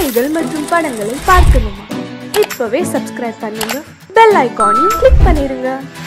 கதைகள் மற்றும் படங்களை பார்க்கணுமா? இப்பவே சப்ஸ்கிரைப் பண்ணுங்க, பெல் ஐகானையும் கிளிக் பண்ணிருங்க.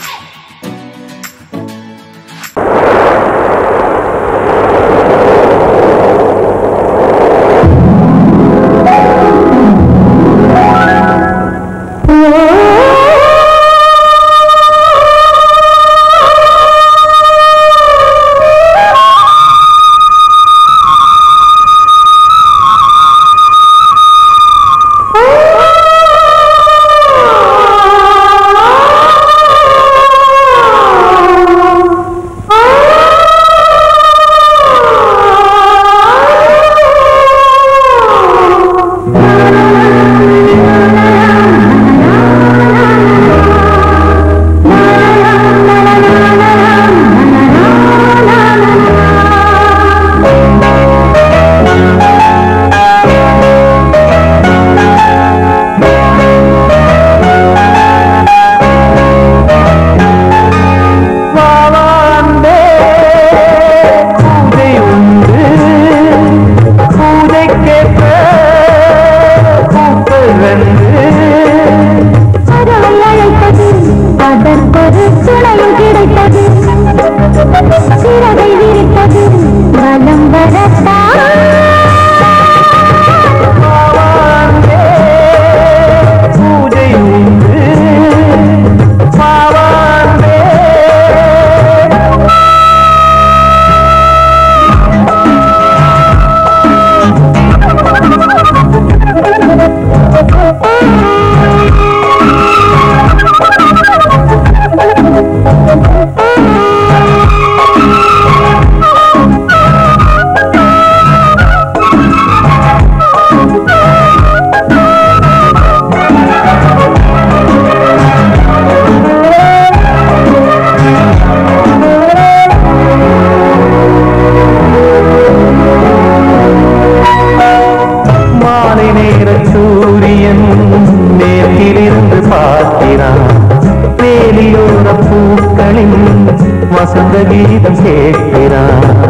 வசந்த கீதம் கேட்கிறான்.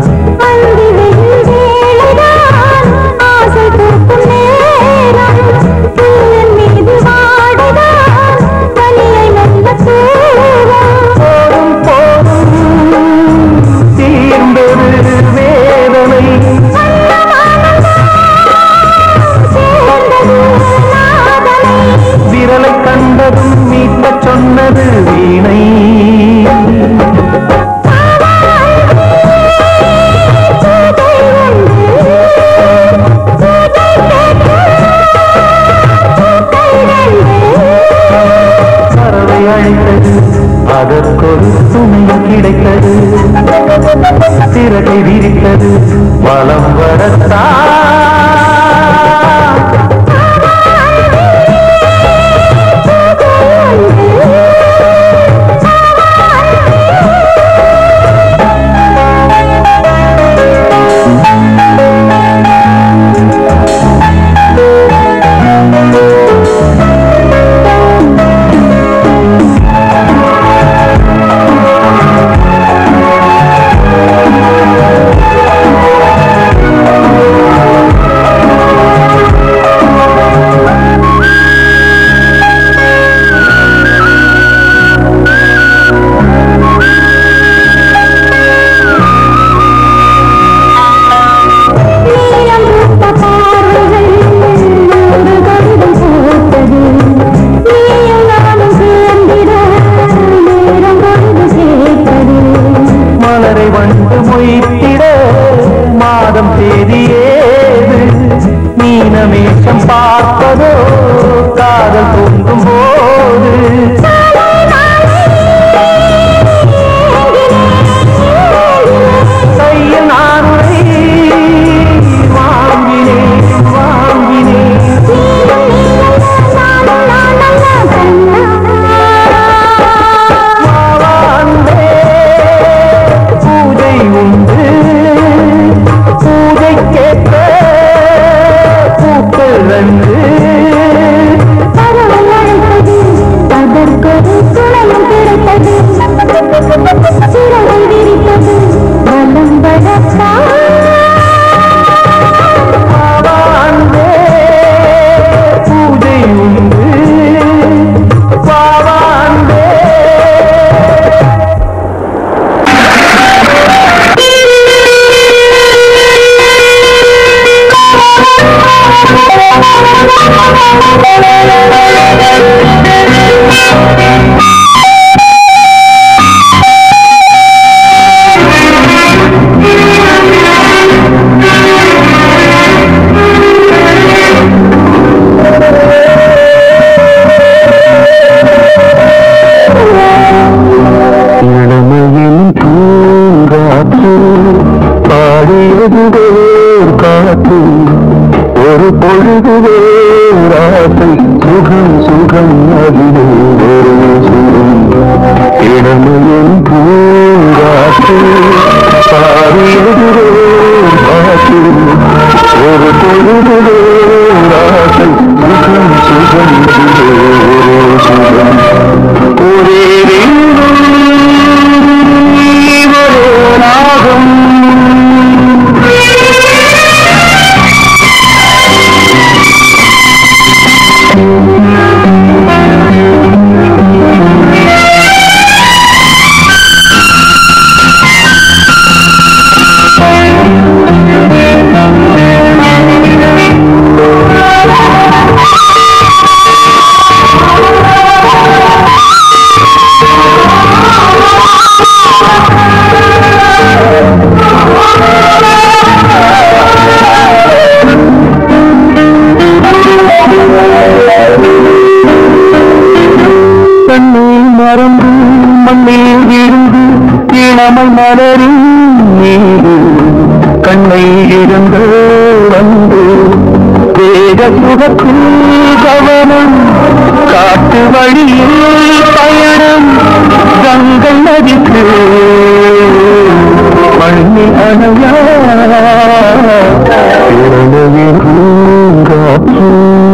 தீர்ந்தொரு வேதனை விரலை கண்டதும் மீட்ட சொன்னது வீணை. அதற்கொரு துணையும் கிடைத்தது, சிறகை விரித்தது வலம் வரத்தான். மாதம் தேதியேது மீனமேஷம் பார்ப்பதோ காதல் தோன்றும் போது. கையில் நான் வாங்கினேன் வாங்கினேன் பூஜை உண்டு, பூஜைக்கேற்ற பூக்கள் வந்து பொழுதுவே ராசை சுகம் சுகம் அதிலே ஒரே சுகம் இளமையின் பூங்காற்று பாரியதுவே காற்று ஒரு பொழுதுவே ராசை சுகம் சுகம் அதிலே ஒரே சுகம் ஒரே ராகம் மறந்து மண்ணில் விழுந்து இளமை மலரின் மீது கண்ணை இருந்து வந்து வேக சுகத்தில் கவனம் காட்டு வழியில் பயணம் கங்கை நதிக்கு மண்ணி அணையா காற்று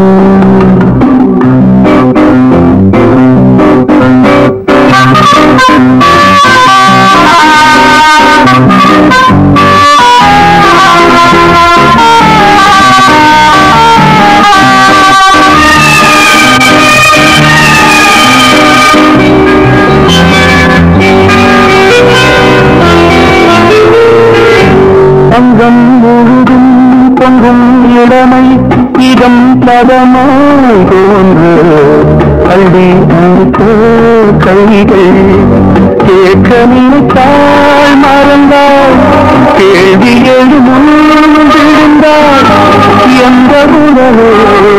அங்கம் முழுதும் பொங்கும் இளமை இதம் பதமாய் தோன்று அள்ளி அழுத்த கைகள் கேட்க நினைத்தால் மறந்தால் கேள்வி எழுந்தால் எந்த உறவோ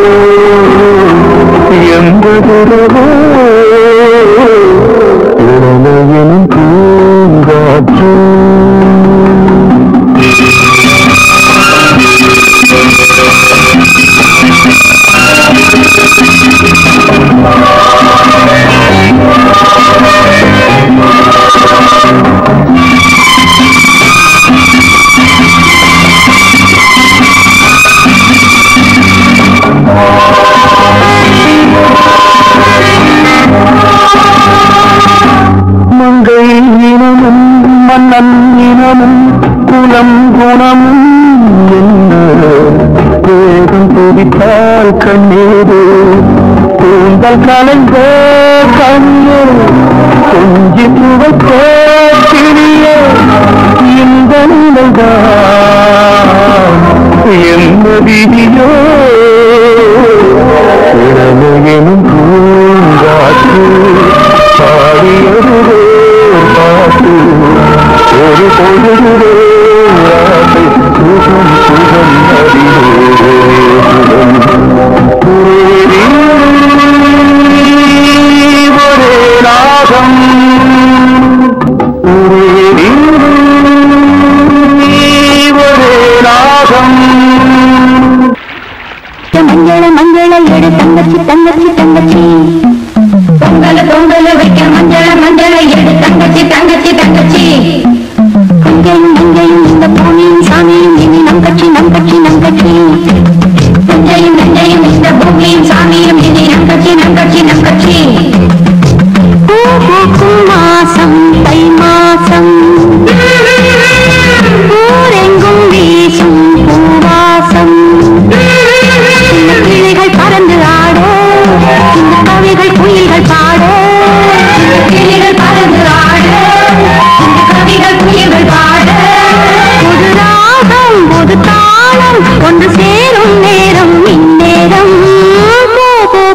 எந்த உறவோ இளமையின் பூங்காற்று மங்கை இனமும் மன்னன் இனமும் குலம் குணமும் என்ன வேகம் துடித்தால் கண்ணீரு கூந்தல் கலைந்த கண்ணீர் கொஞ்சி துவைத்த கிளிய இந்த நிலைதான் என்ன விதியோ இளமையெனும் பூங்காற்று பாடியதுவே பாட்டு ஒரு பொழுதுவே ஆசை சுகம் சுகம் அதிலே சுகம் ஒரே ராகம் ஒரே ராகம் மஞ்சள மஞ்சள எடு தங்கச்சி தங்கச்சி தங்கச்சி பொங்கல பொங்கல வைக்க மஞ்சள மஞ்சள எடு தங்கச்சி தங்கச்சி தங்கச்சி அங்கேயும் இங்கேயும் இந்த பூமியும் சாமியும் இனி நம் கட்சி நம் கட்சி நம் கட்சி நஞ்சையும் நஞ்சையும் இந்த பூமியும் சாமியும் இனி நம் கட்சி நம் கட்சி நம் கட்சி பூக்கும் மாசம் தை மாசம் ஊரெங்கும் வீசும் பூவாசம் கிளிகள் பறந்து ஆட இந்த கவிகள் குயில்கள் பாட கிளிகள் பறந்து ஆட இந்த கவிகள் குயில்கள் பாட ஒரு ராகம் ஒரு தாளம் ஒன்று சேரும் நேரம் இந்நேரம்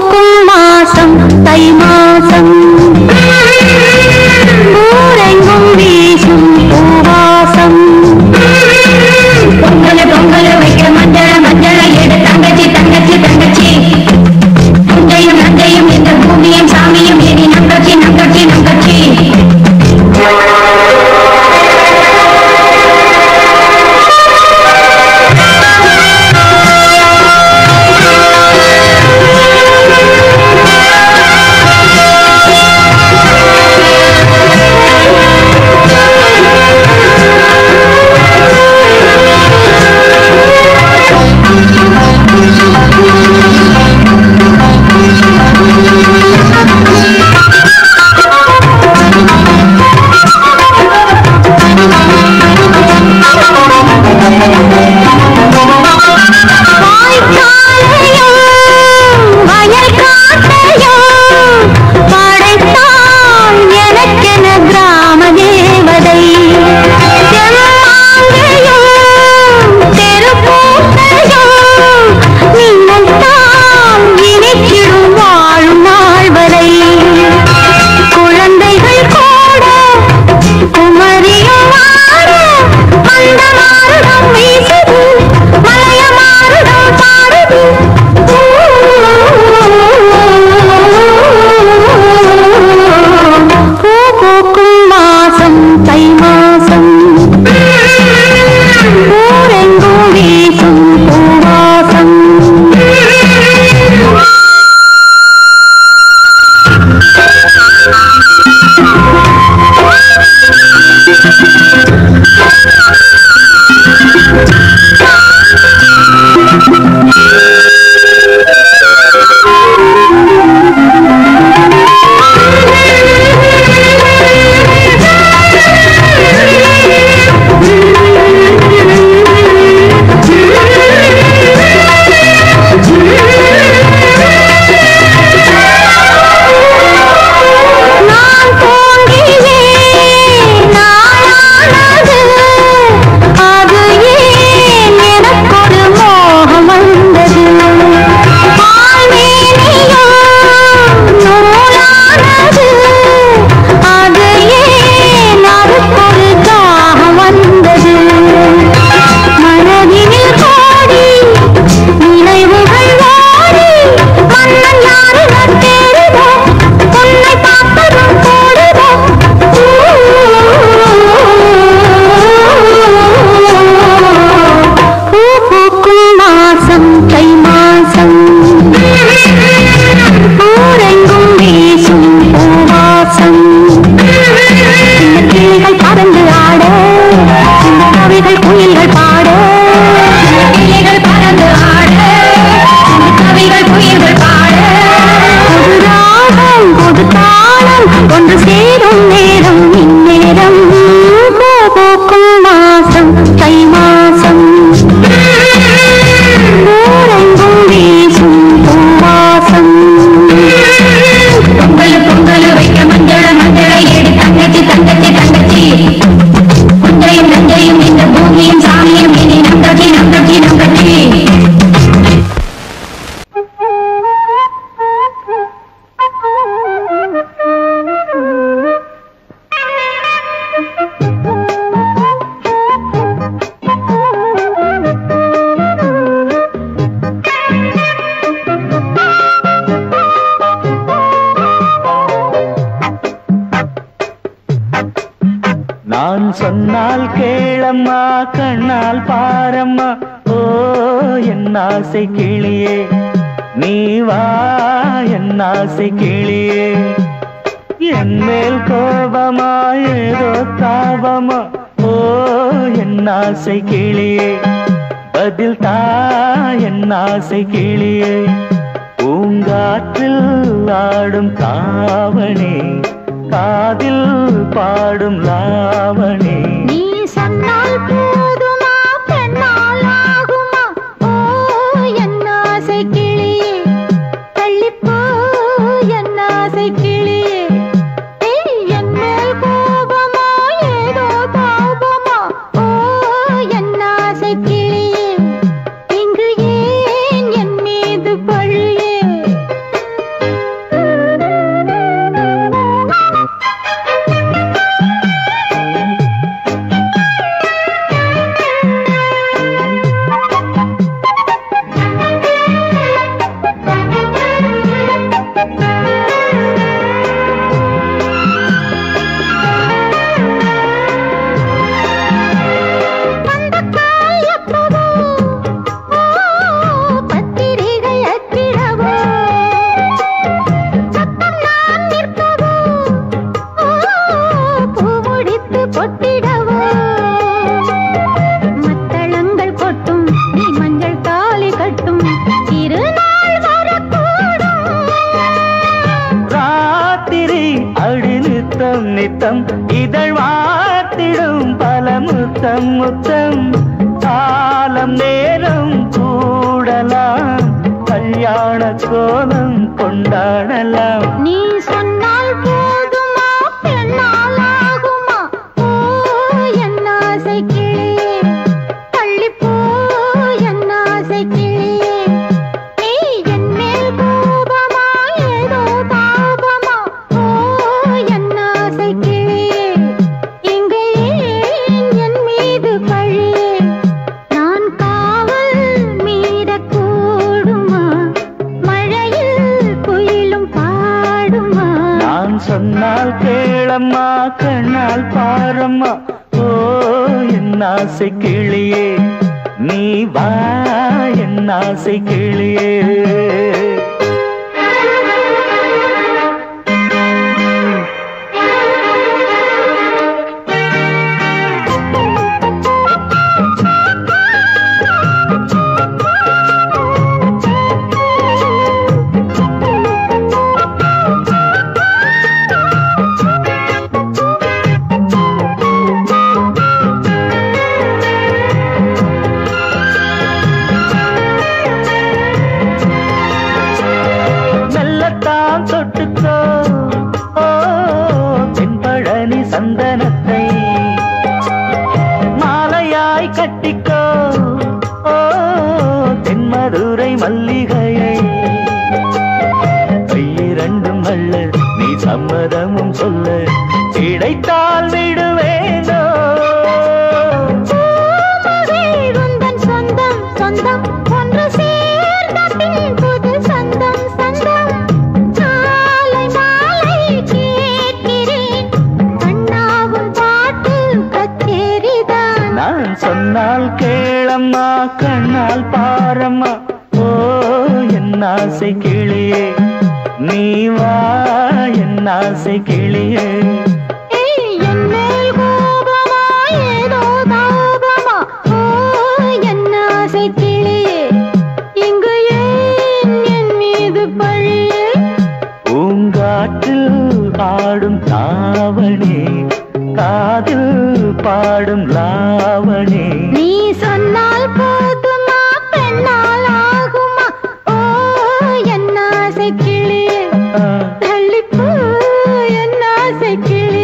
சொன்னால் கேளம்மா கண்ணால் பாரம்மா ஓ என் ஆசை கிளியே நீ வா என் ஆசை கிளியே என் மேல் கோபமா ஏதோ தாபமா ஓ என் ஆசை கிளியே பதில் தா என் ஆசை கிளியே பூங்காற்றில் ஆடும் தாவணி காதில் பாடும் லாவணி நீ சொன்னால் போதுமா பெண்ணால் ஆகுமா ஓ என் ஆசை கிளியே தள்ளிப்போ என் ஆசை கிளியே என் மேல் கோபமா ஏதோ தாபமா ஓ என் ஆசை கிளியே இங்கு ஏன் என் மீது பழியே நித்தம் இதழ் வார்த்திடும் பல முத்தம் முத்தம் காலம் நேரம் கூடலாம் கல்யாண கோலம் கொண்டாடலாம் நீ சொன்னால் போதுமா பெண்ணால் ஆகுமா ஓ என் ஆசை கிளியே தள்ளிப்போ என் ஆசை கிளியே நீ என் மேல் கோபமா ஏதோ தாபமா ஓ என் ஆசை கிளியே இங்கே என் மீது பழியே நான் காவல் மீறக்கூடுமா மழையில் குயிலும் பாடுமா நான் சொன்னால் கேளம்மா கண்ணால் பாரம்மா ஓ என் ஆசை கிளியே நீ வா என் ஆசை கிளியே தொட்டுக்கோ ஓ தென்பழனி சந்தனத்தை மாலையாய் கட்டிக்கோ ஓ தென்மதுரை மல்லிகையை கையிரண்டும் அல்ல நீ சம்மதமும் சொல்ல கிடைத்தால் விடுவேனோ சொந்தம் சொந்தம் ஒன்று சேர்ந்த பின் புது சொந்தம் சொந்தம் நான் சொன்னால் கேளம்மா கண்ணால் பாரம்மா ஓ என் ஆசை கிளியே நீ வா என் ஆசை கிளியே என் மேல் கோபமா ஏதோ தாபமா ஓ என் ஆசை கிளியே இங்கு ஏன் என் மீது பழியே பூங்காற்றில் ஆடும் தாவணி காதில் பாடும் லாவணி நீ சொன்னால் போதுமா பெண்ணால் ஆகுமா ஓ என் ஆசை கிளியே தள்ளிப்போ என் ஆசை கிளியே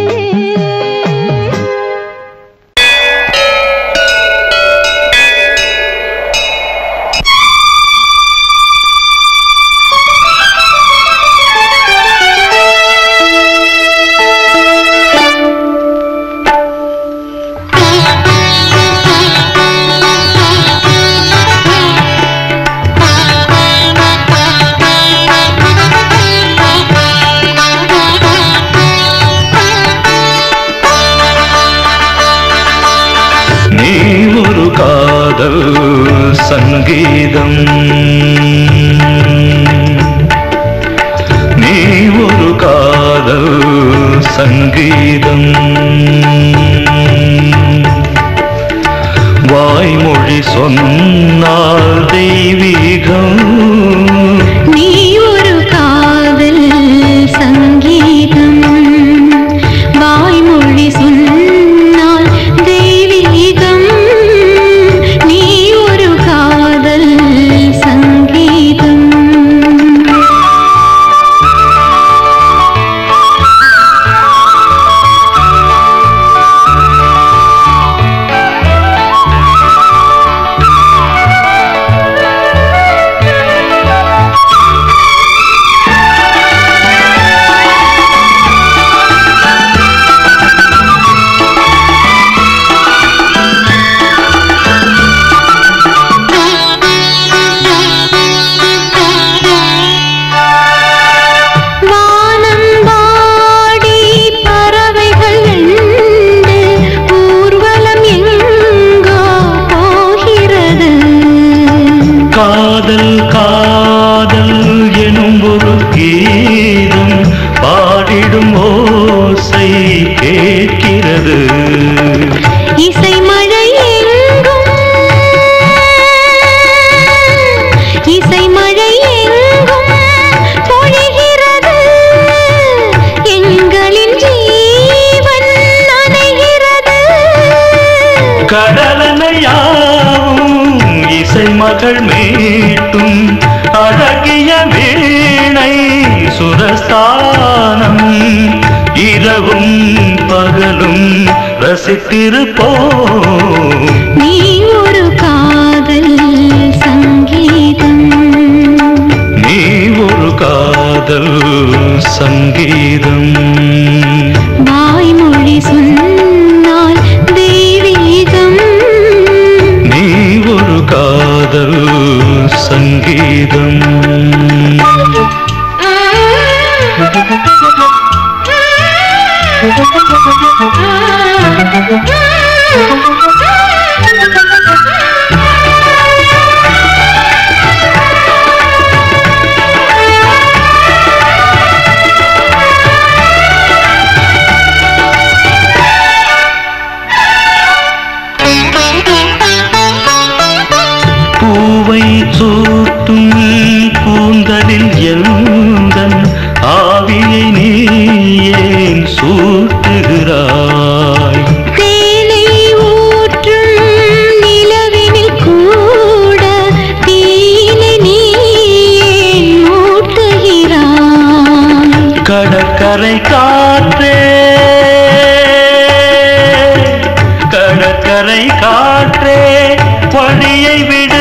கடலனையாவும் இசை மகள் மீட்டும் அழகிய வீணை சுரஸ்தானம் இரவும் பகலும் ரசித்திருப்போம். நீ ஒரு காதல் சங்கீதம், நீ ஒரு காதல் சங்கீதம். வாய்மொழி சொன்னால் தெய்வீகம், நீ ஒரு காதல் சங்கீதம். பூவை சூட்டும் கூந்தலில் எந்தன் ஆவியை நீ ஏன் சூட்டுகிறாய்? தேனை ஊற்றும் நிலவினில் கூட தீனை நீ ஏன் மூட்டுகிறாய்? கடற்கரை காற்றே, கடற்கரை காற்றே வழியை விடு,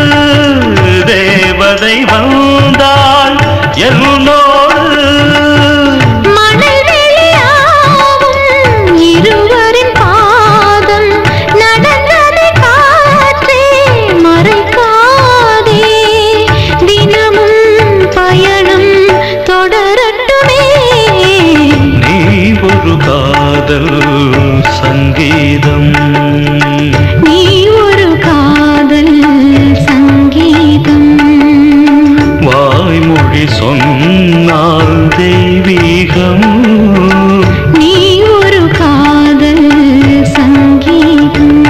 தேவதை வந்தால் என்னோடு. மணல் வெளியாகும் இருவரின் பாதம் நடந்ததை காற்றே மறைக்காதே, தினமும் பயணம் தொடரட்டுமே. நீ ஒரு காதல் சங்கீதம், நீ ஒரு காதல் சங்கீதம். வாய்மொழி சொன்னால் தெய்வீகம். நீ ஒரு காதல் சங்கீதம்.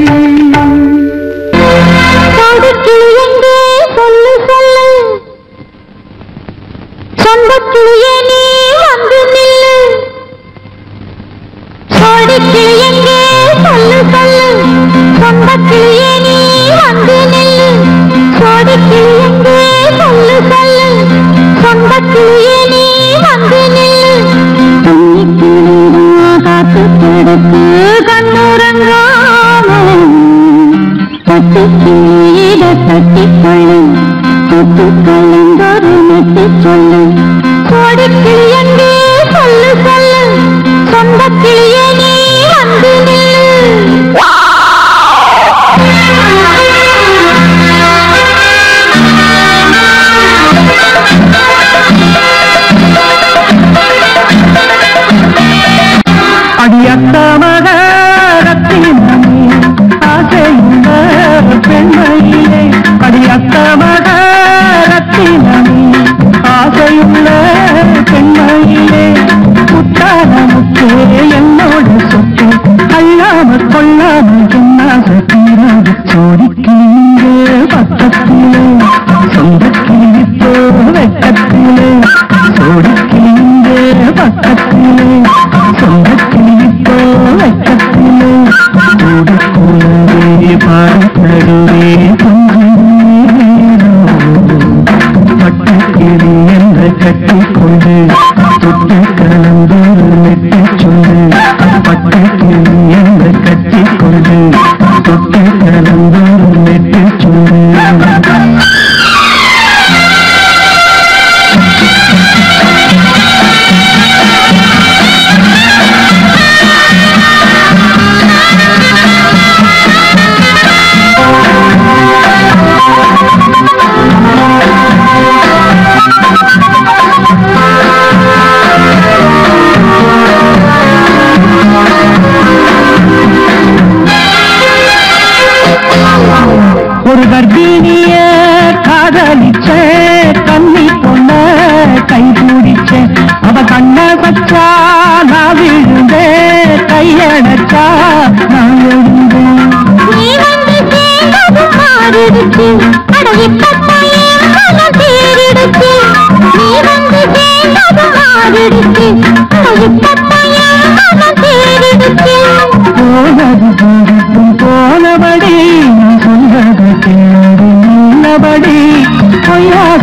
காதுக்கிளி எங்கே சொல்லு சொல்லு, சொந்தக்கிளியே நீ வந்து நில்லு. சோடிக்கிளி எங்கே சொல்லு சொல்லு, சொந்தக்கிளியே நீ வந்து நில்லு. சோடிக்கிளி எங்கே சொல்லு சொல்லு, சொந்தக்கிளியே நீ வந்து நில்லு. கண்ணிக்கிளிதான் காத்து கிடக்கு கண்ணுறங்காம, பட்டுக்கிளியிட தட்டிக்கொள்ளு, தொட்டு கலந்தொரு மெட்டு சொல்லு. சோடிக்கிளி எங்கே சொல்லு சொல்லு, சொந்தக்கிளியே நீ வந்து நில்லு. அடியத்தமக ரத்தினமே ஆசையுள்ள பெண்மையிலே, அடியத்தமக ரத்தினமே ஆசையுள்ள பெண்மையிலே, முத்தானமுக்கே என்னோடு சொத்து அல்லாம கொள்ளாம சொன்னாச தீராது. சோடிக்கிளியே பக்கத்திலே, சொந்தக்கிளிப்போ வெட்டத்திலே, சோடிக்கிளியே பக்கத்திலே, சொந்தக்கிளிப்போ வெட்டத்திலே, கூடக்கூடவே பாடப்படுவே பட்டக்கிளி என்ற கட்டிக்கொண்டு தொட்டு கலந்தோடு நெட்டு சொல்லு. பட்டக்கிளி என்ற கட்டிக்கொண்டு தொட்டு கலந்தோடு நெட்டு சொல்லு. ஒரு கர்ப்பிணிய காதலிச்ச கண்ணி பொண்ண கை பிடிச்ச, அவ கண்ண பச்சா நான் விழுந்தேன், கையடைச்சா நான் விழுந்தேன். நீ வந்து சேர்ந்தது மாறிடுச்சு, அட இப்பத்தான் என் மனம் தேறிடுச்சு. நீ வந்து சேர்ந்தது மாறிடுச்சு, அட இப்பத்தான் என் மனம் தேறிடுச்சு. போனது போகட்டும் போ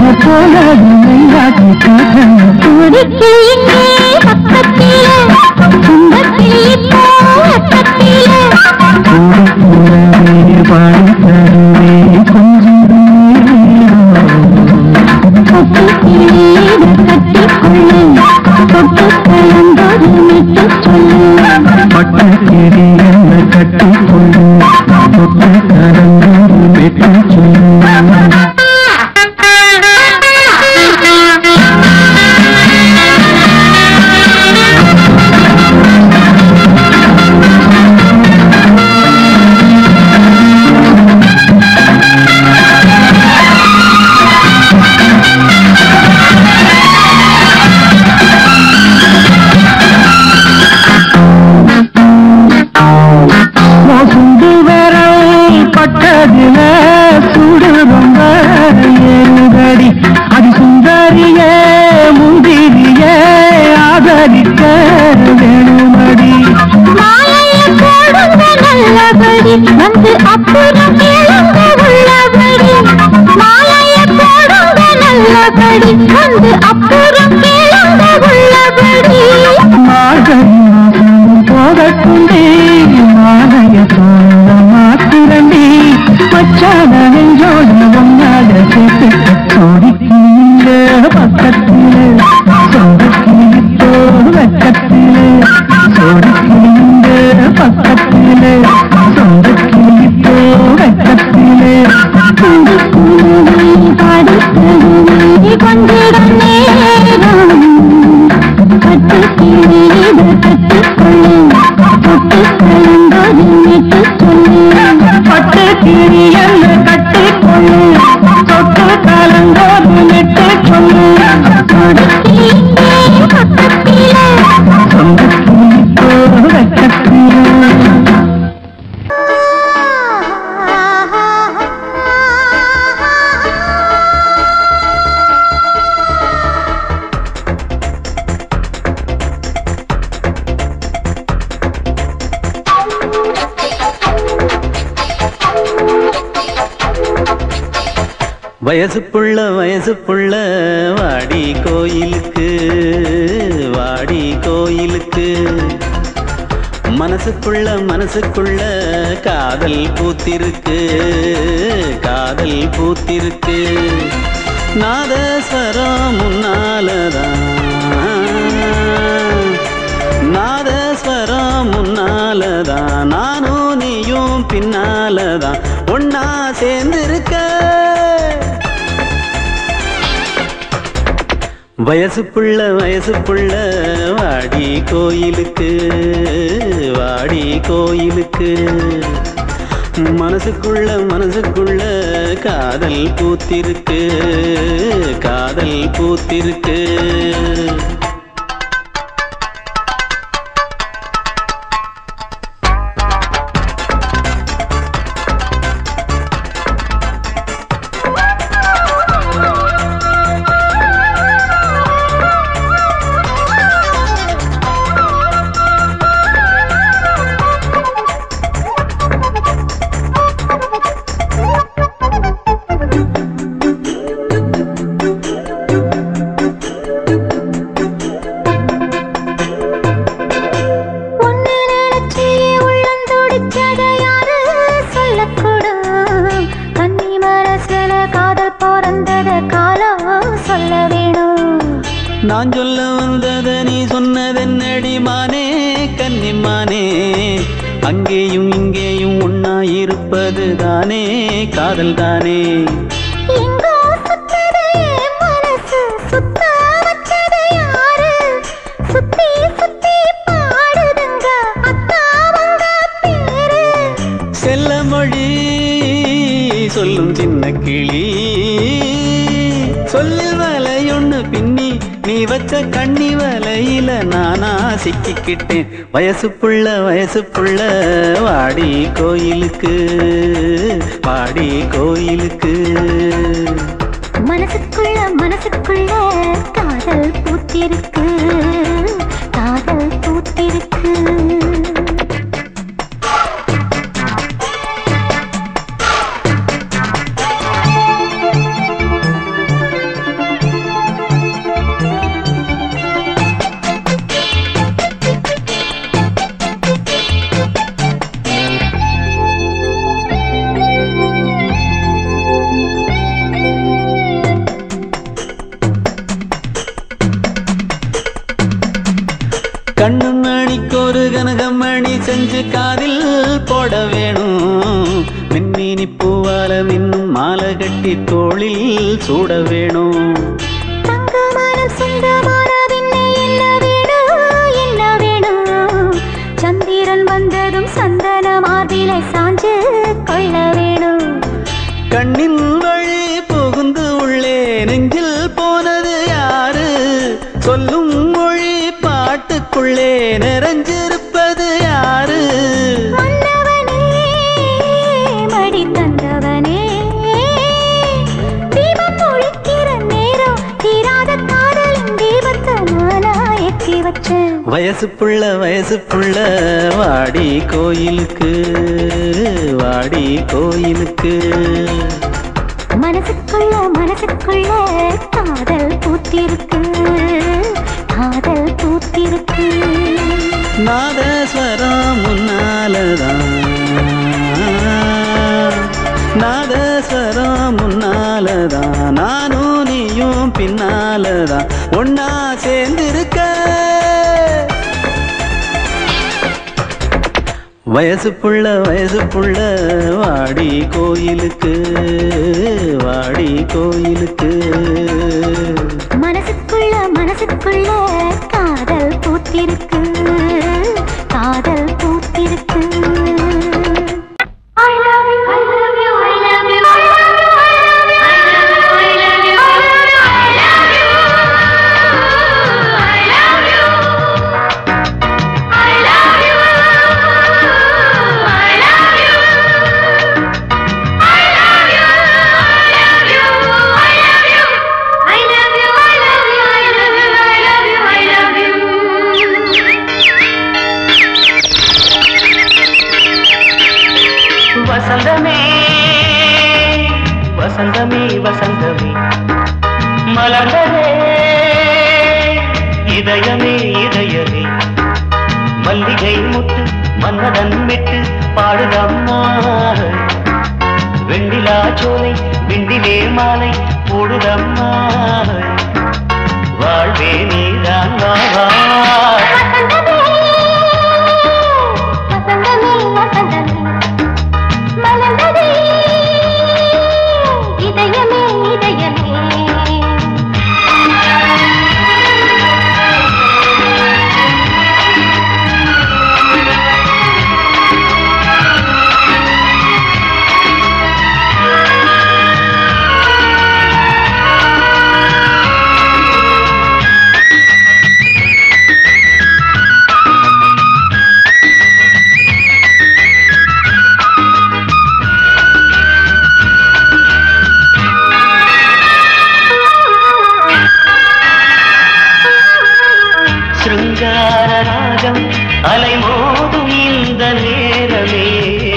வயசு புள்ள வாடி கோயிலுக்கு மனசுக்குள்ள காதல் பூத்திருக்கு நாதஸ்வரம் முன்னாலதான் நானும் நீயும் பின்னாலதான் ஒன்னா சேர்ந்திருக்க வயசு புள்ள வாடி கோயிலுக்கு மனசுக்குள்ள காதல் பூத்திருக்கு நான் சொல்ல வந்தத நீ சொன்னதென்னடி மானே கன்னிமானே அங்கேயும் இங்கேயும் ஒன்னா இருப்பது தானே காதல் தானே செல்ல மொழி சொல்லும் சின்ன கிளி சொல்லில் வலையொன்னு பின்னி நீ வச்ச கண்ணி வலையில நானா சிக்கிக்கிட்டேன் வயசு புள்ள வாடி கோயிலுக்கு மனசுக்குள்ள காதல் பூத்திருக்கு போட வேணும், மின்மினி பூவால மின்னும் மாலை கட்டி தோளில் சூட வேணும். தங்கமான சுந்தமான விண்ணை என்ன வேணும் என்ன வேணும், சந்திரன் வந்ததும் சந்தன மார்பிலை சாஞ்சு கொள்ள வேணும். கண்ணின் வழி புகுந்து உள்ளே நெஞ்சில் போனது யாரு, சொல்லும் மொழி பாட்டுக்குள்ளே நிறைஞ்சிருப்பது யாரு. மன்னவனே மடி தந்தவனே, தீபம் ஒழிக்கிற நேரம் தீராத காதலின் தீபத்தை நானா ஏற்றி வச்சேன். வயசு புள்ள வாடி கோயிலுக்கு வாடி கோயிலுக்கு. மனசுக்குள்ள காதல் பூத்திருக்கு காதல் பூத்திருக்கு. நாதஸ்வரம் முன்னாலதான் நாதஸ்வரம் முன்னாலதான், நானும் நீயும் பின்னாலதான் ஒன்னா சேர்ந்திருக்க. வயசு புள்ள வாடி கோயிலுக்கு வாடி கோயிலுக்கு. மனசுக்குள்ள காதல் பூத்திருக்கு காதல் பூத்திருக்கு. I love you, I love you, I love you, I love you, I love you, I love you, I love you, I love you, I love you, I love you, I love you, I love you, I love you, I love you, I love you, I love you, I love you, I love you. வசந்தமே வசந்தமே வசந்தமே மலர்ந்ததே இதயமே இதயமே, மல்லிகை முத்து மன்னதன் விட்டு பாடுதம்மா. வெண்ணிலா சோலை விண்டிலே மாலை போடுதம்மா, வாழ்வே நீதான் வாவா. வசந்தமே வசந்தமே மலர்ந்ததே இதயமே இதயமே. சிருங்கார ராகம் அலைமோதும் இந்த நேரமே,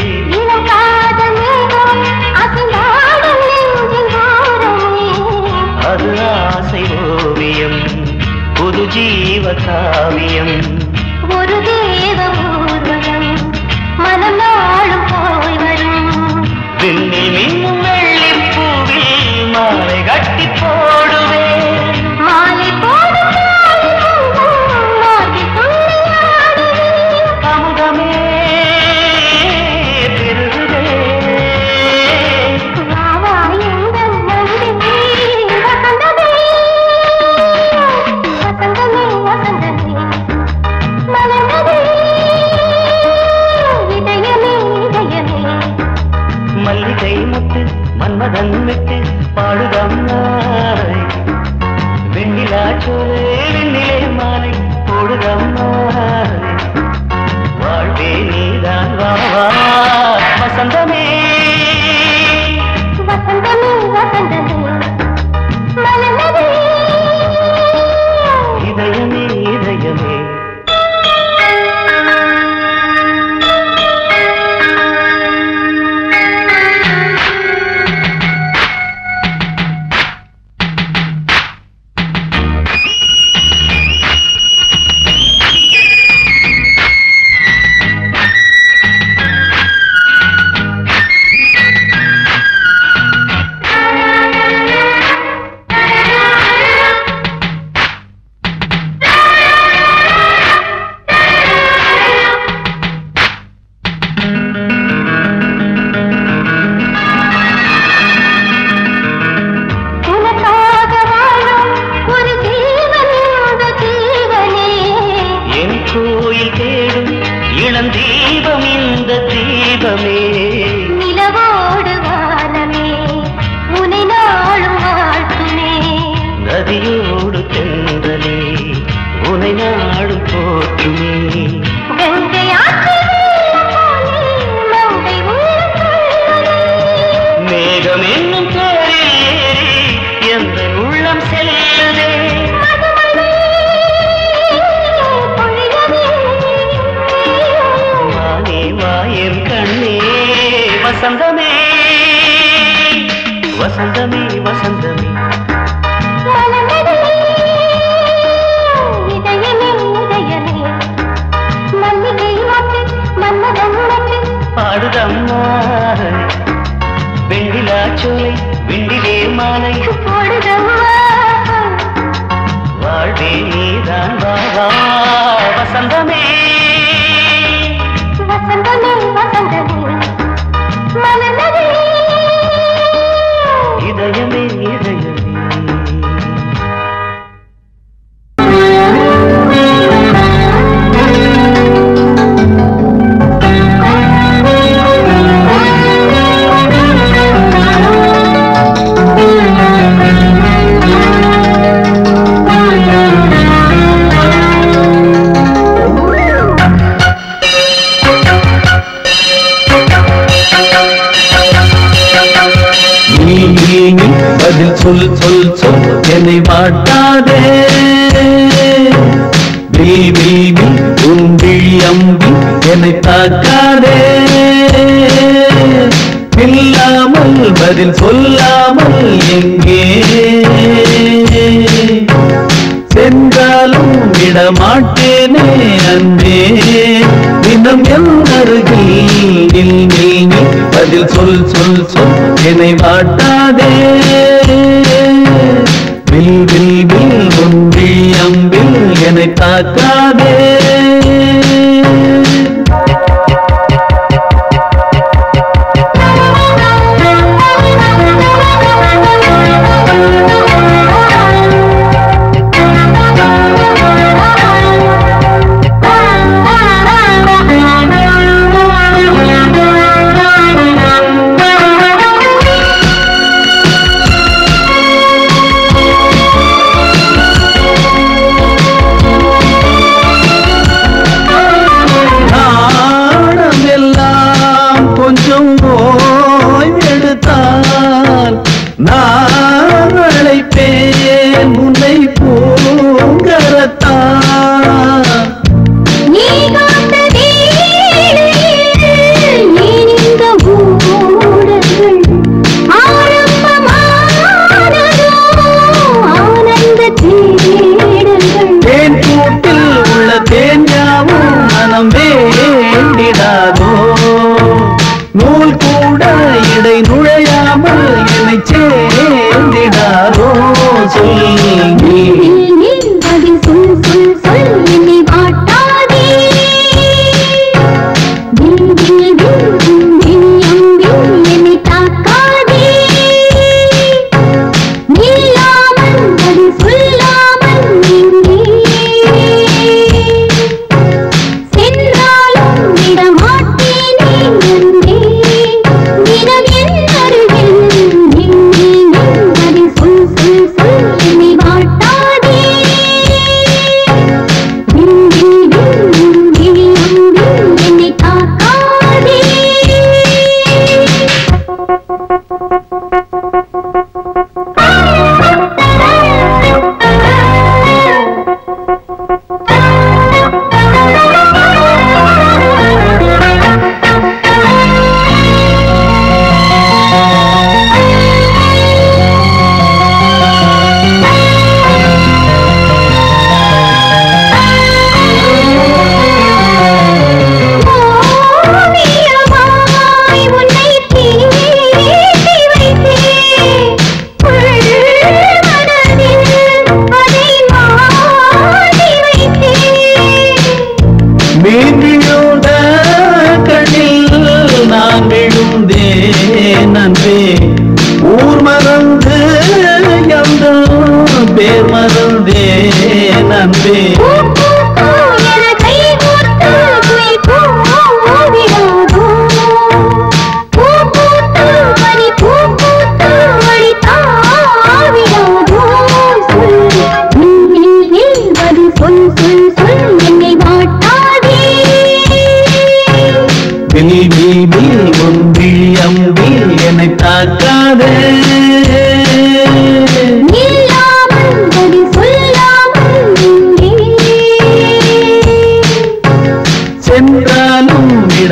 அது ஆசை ஓவியம் புது ஜீவ காவியம். ஒரு தேவ ஊர்வலம் மனம் நாளும் போய் வரும். விண்ணில் மின்னும் வெள்ளி பூவில் மாலை கட்டி போடுவேன், மாலை போடும் அமுதமே பெருகுதே. வசந்தமே வசந்தமே வசந்தமே மலர்ந்ததே இதயமே இதயமே. மல்லிகை முத்து மன்மதன் விட்டு பாடுதம்மா, நதியோடு தென்றலே உனை நாடும் போற்றுமே. மேகம் என்னும் பேரில் ஏறி எந்த உள்ளம் செல்லுதே. வானே வாயன் கண்ணே வசந்தமே வசந்தமே வசந்தமே பாடுதம்மா வெண்ணிலா சோலை வெண்ணிலே மாலை வாழ்வே நீதான் வா வசந்தமே வசந்தமே வசந்தமே மலர்ந்ததே இதயமே இதயமே. பதில் சொல் சொல் சொல் என்னை வாட்டாதே. உன் விழி அம்பி என்னை தாக்காதே. இல்லாமல் பதில் சொல்லாமல் எங்கே சென்றாலும் விடமாட்டேனே அன்பே. தினம் என் அருகில் நில் பதில் சொல் சொல் சொல் என்னை வாட்டாதே. வில் வில் வில் ஒன்றி அம்பில் என்னை தாக்காதே.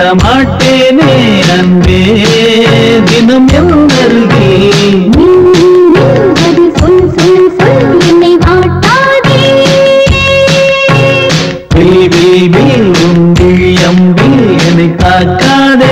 மாட்டேனே அன்பே தினம் எந்தருகே சொல் சொல் சொல் என்னை வாட்டாதே வில் உங்கள் அம்பில் என்னை காக்காதே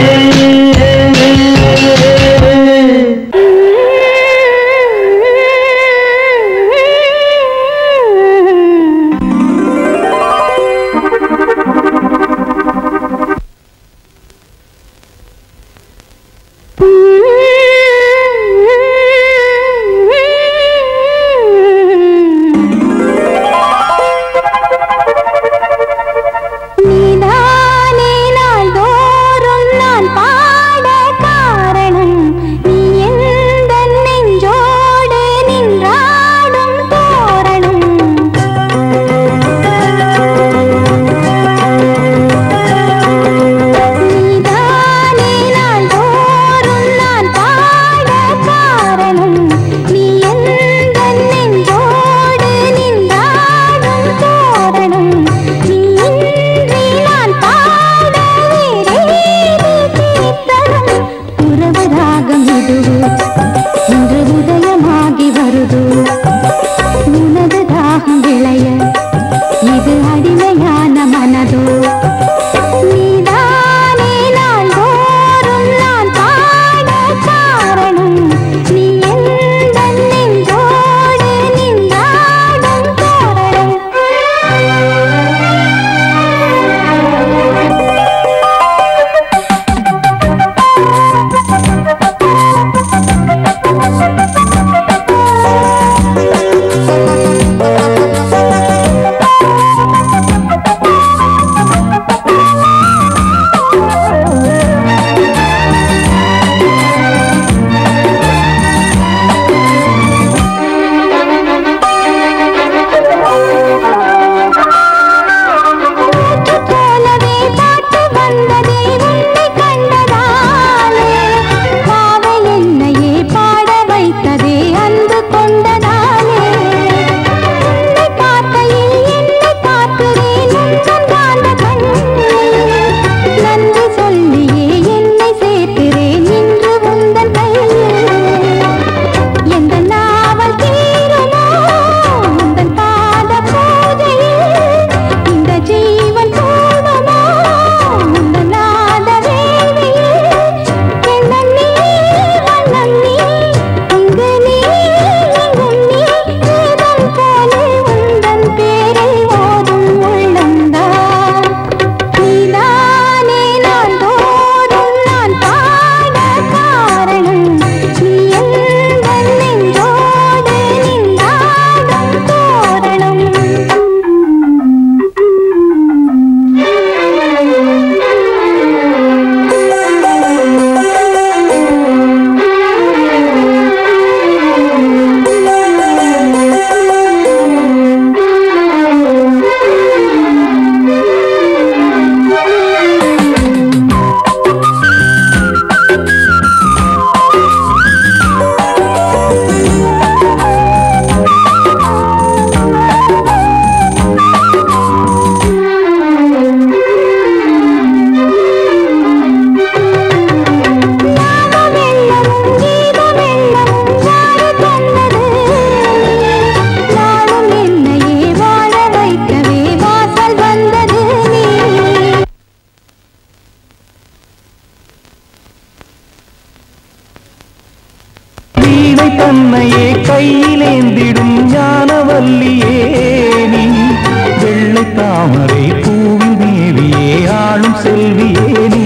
தன்னையே கையிலேந்திடும் ஞானவல்லியே நீ வெள்ளை தாமரை பூவில் தேவியே ஆளும் செல்வியே நீ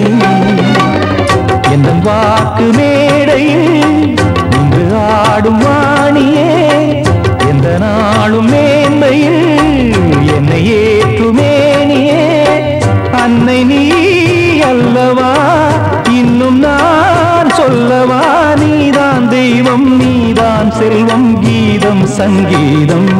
எந்த வாக்கு மேடையில் இன்று ஆடும் வாணியே எந்த நாளும் மேன்மையில் என்னை ஏற்றுமேனியே அன்னை நீ அல்லவா இன்னும் நான் சொல்லவா நீதான் தெய்வம் நீதான் செல்வம் கீதம் சங்கீதம்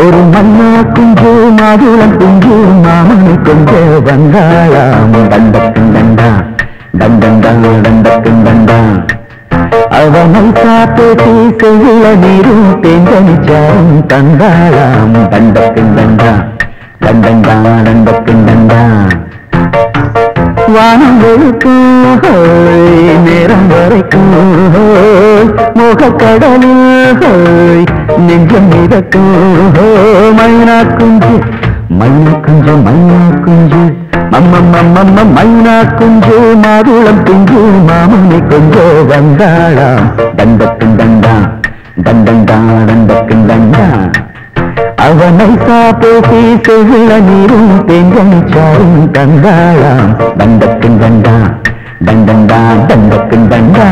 ஒரு மண்ணா குஞ்சு மாதுளம் குஞ்சு மாமனை கொஞ்ச வந்தாளாம் தண்டக்கும் தண்டா தண்டண்டா தண்டக்கும் தண்டா அவனை சாப்பேசி செவில நீரும் தேங்கனிச்சாரும் தந்தாளாம் தண்டக்கும் தண்டா தண்டண்டா தண்டக்கும் தண்டா வானம் வெளுக்கும் நேரம் வரைக்கும் முகக்கடலில் நெஞ்சம் மிதக்கும் மைனா குஞ்சு மைனா குஞ்சு மைனா குஞ்சு மம்மம்மம்மம்ம மைனா குஞ்சு மாதுளம் குஞ்சு மாமனை கொஞ்சோ வந்தாளாம் தண்டக்கும் தண்டா தண்டண்டா தண்டக்கும் தண்டா அவனை சாப்பேசி செவில நீரும் தேங்கனிச்சாரும் தந்தாளாம் தண்டக்கும் தண்டா தண்டண்டா தண்டக்கும் தண்டா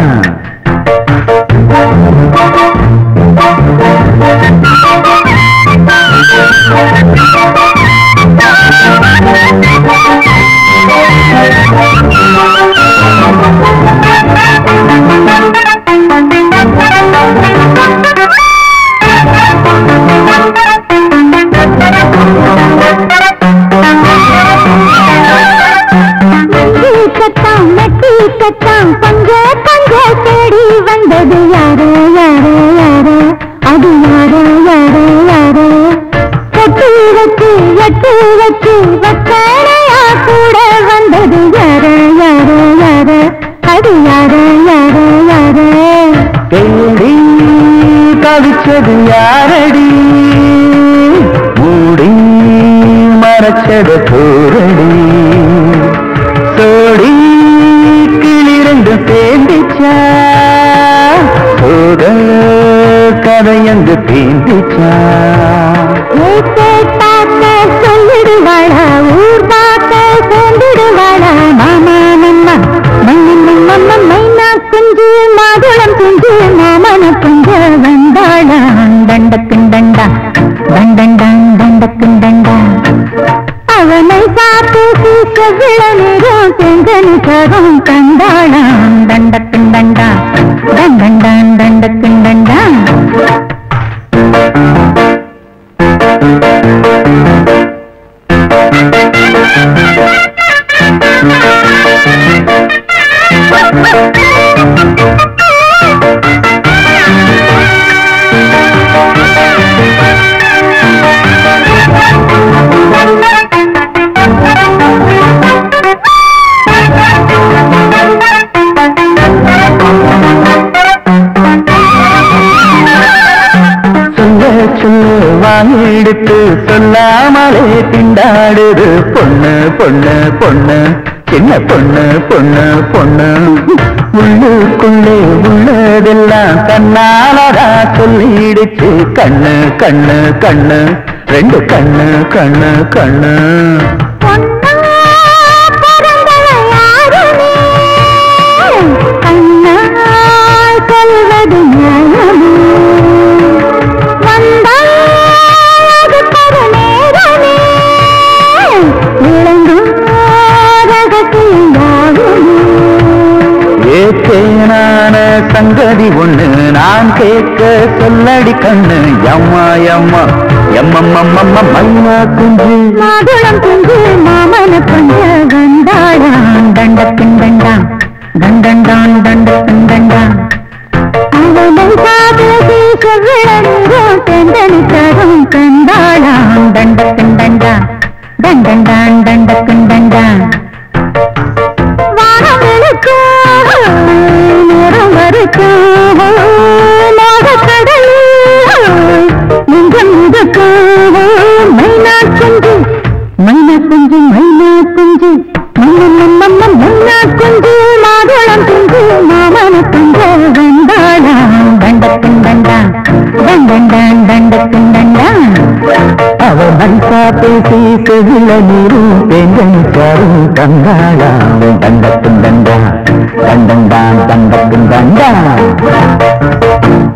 பஞ்ச பஞ்ச தேடி வந்தது யாரோ யாரோ யாரோ அது யாரோ யாரோ யாரோ கட்டி வச்சு எட்டு வச்சு வக்கடையா கூட வந்தது யாரோ யாரோ யாரோ அது யாரோ யாரோ யாரோ தேடி தவிச்சது யாரடி மூடி மறைச்சது கூரடி சோடி கிளிரண்டு சேர்ந்துச்சா சோத கதையங்கு தீண்டிச்சா பார்க்க சொல்லிடுவாளா ஊர் பார்க்க சேர்ந்துடுவாளா மாமா நம்ம மம்ம மைனா குஞ்சு மாதுளம் குஞ்சு மாமன குஞ்சு வந்தாளா தண்டக்கும் தண்டா தண்டண்டான் தண்டக்கும் தண்டா அவனை சாப்பிட்டு செவில நீரும் செங்கனி கரும் கண்டாளாம் தண்டக்கும் தண்டா தண்டண்டான் தண்டக்கும் தண்டா எடுத்து சொல்லாமலே திண்டாடுது பொண்ணு பொண்ணு பொண்ணு சின்ன பொண்ணு பொண்ணு பொண்ணு உள்ளுக்குள்ளே உள்ளதெல்லாம் தன்னாலதா சொல்லிடுச்சு கண்ணு கண்ணு கண்ணு ரெண்டு கண்ணு கண்ணு கண்ணு சங்கதி ஒண்ணு நான் கேட்க சொல்லடி கண்ணு எம்மா எம்மா எம்மம்மம்மம்ம மைனா குஞ்சு மாதுளம் குஞ்சு மாமன குஞ்சு வந்தாளாம் தண்டக்கும் தண்டா தண்டண்டான் தண்டக்கும் தண்டா அவனை சாதசி செவ்விழந்தோ தெந்தனி தரும் கண்டாளாம் தண்டக்கும் தண்டா தண்டண்டான் தண்டக்கும் தண்டா மைனா குஞ்சு மைனா குஞ்சு மைனா குஞ்சு மைனா குஞ்சு மாதுளம் குஞ்சு மாமன குஞ்சு வந்தாளாம் தண்டக்கும் தண்டா தண்டண்டான் தண்டக்கும் தண்டா அவன் பேசி செவில நீரும் பெண்கள் சாரும் தந்தாளாம் தண்டக்கும் தண்டா தண்டண்டான் தண்டக்கும் தண்டா